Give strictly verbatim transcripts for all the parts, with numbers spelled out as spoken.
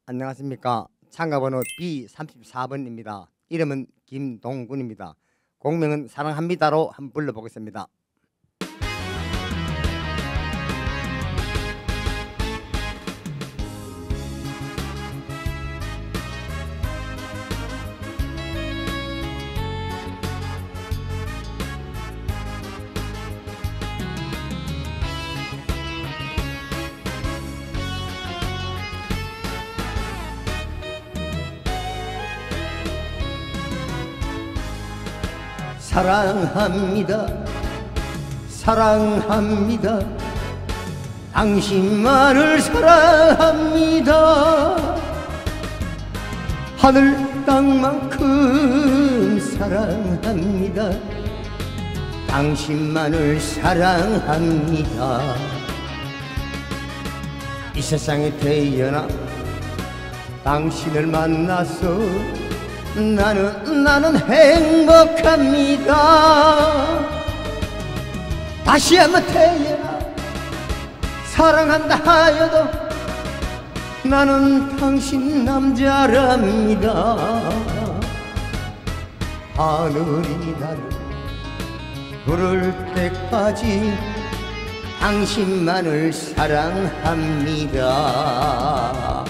안녕하십니까. 참가번호 비 삼십사 번입니다. 이름은 김동군입니다. 공명은 사랑합니다로 한번 불러보겠습니다. 사랑합니다. 사랑합니다. 당신만을 사랑합니다. 하늘 땅만큼 사랑합니다. 당신만을 사랑합니다. 이 세상에 태어나 당신을 만나서 나는 나는 행복합니다. 다시 한번 태어나 사랑한다 하여도 나는 당신 남자랍니다. 하늘이 나를 부를 때까지 당신만을 사랑합니다.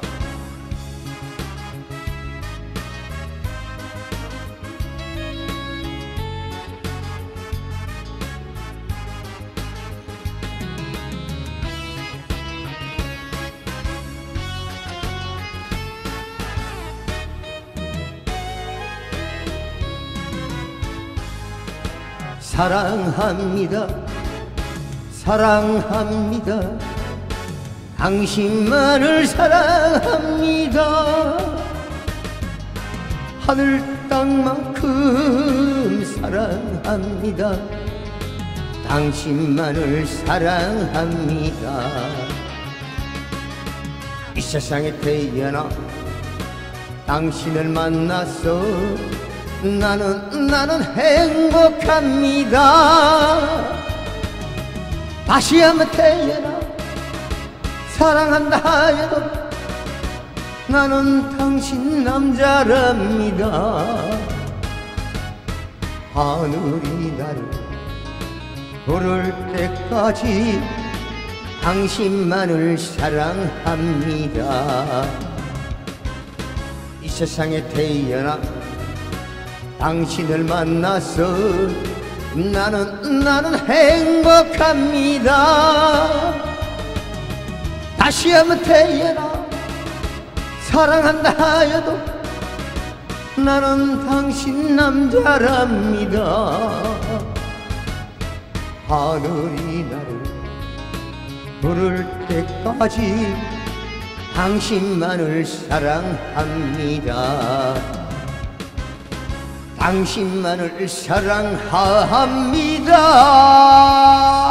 사랑합니다. 사랑합니다. 당신만을 사랑합니다. 하늘 땅만큼 사랑합니다. 당신만을 사랑합니다. 이 세상에 태어나 당신을 만나서 나는 나는 행복합니다. 다시 한번 태어나 사랑한다 하여도 나는 당신 남자랍니다. 하늘이 나를 부를 때까지 당신만을 사랑합니다. 이 세상에 태어나 당신을 만나서 나는 나는 행복합니다. 다시 한번 태어나 사랑한다 하여도 나는 당신 남자랍니다. 하늘이 나를 부를 때까지 당신만을 사랑합니다. 당신만을 사랑합니다.